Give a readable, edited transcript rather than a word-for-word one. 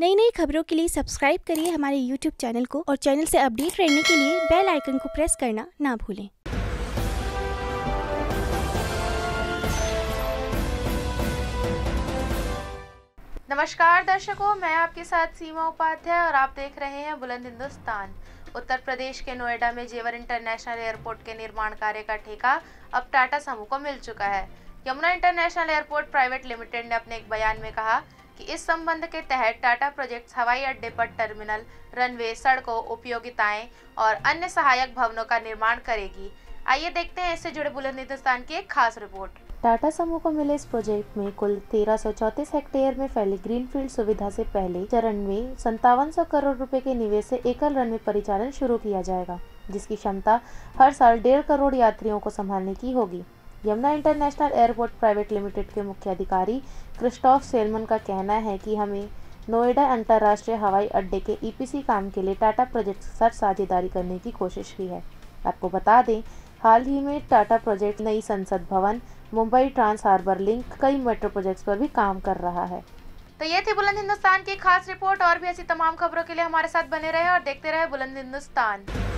नई नई खबरों के लिए सब्सक्राइब करिए हमारे YouTube चैनल को और चैनल से अपडेट रहने के लिए बेल आइकन को प्रेस करना ना भूलें। नमस्कार दर्शकों, मैं आपके साथ सीमा उपाध्याय और आप देख रहे हैं बुलंद हिंदुस्तान। उत्तर प्रदेश के नोएडा में जेवर इंटरनेशनल एयरपोर्ट के निर्माण कार्य का ठेका अब टाटा समूह को मिल चुका है। Yamuna international airport private limited ने अपने एक बयान में कहा कि इस संबंध के तहत टाटा प्रोजेक्ट्स हवाई अड्डे पर टर्मिनल, रनवे, सड़कों, उपयोगिताएं और अन्य सहायक भवनों का निर्माण करेगी। आइए देखते हैं इससे जुड़े बुलंद हिंदुस्तान की एक खास रिपोर्ट। टाटा समूह को मिले इस प्रोजेक्ट में कुल 1334 हेक्टेयर में फैली ग्रीनफील्ड सुविधा से पहले चरण में 5700 करोड़ रुपए के निवेश से एकल रनवे परिचालन शुरू किया जाएगा, जिसकी क्षमता हर साल 1.5 करोड़ यात्रियों को संभालने की होगी। Yamuna international airport private limited के मुख्य अधिकारी क्रिस्टोफ सेलमन का कहना है कि हमें नोएडा अंतर्राष्ट्रीय हवाई अड्डे के ईपीसी काम के लिए टाटा प्रोजेक्ट्स के साथ साझेदारी करने की कोशिश की है। आपको बता दें, हाल ही में टाटा प्रोजेक्ट नई संसद भवन, मुंबई ट्रांस हार्बर लिंक, कई मेट्रो प्रोजेक्ट्स पर भी काम कर रहा है। तो ये थी बुलंद हिंदुस्तान की खास रिपोर्ट। और भी ऐसी तमाम खबरों के लिए हमारे साथ बने रहे और देखते रहे बुलंद हिंदुस्तान।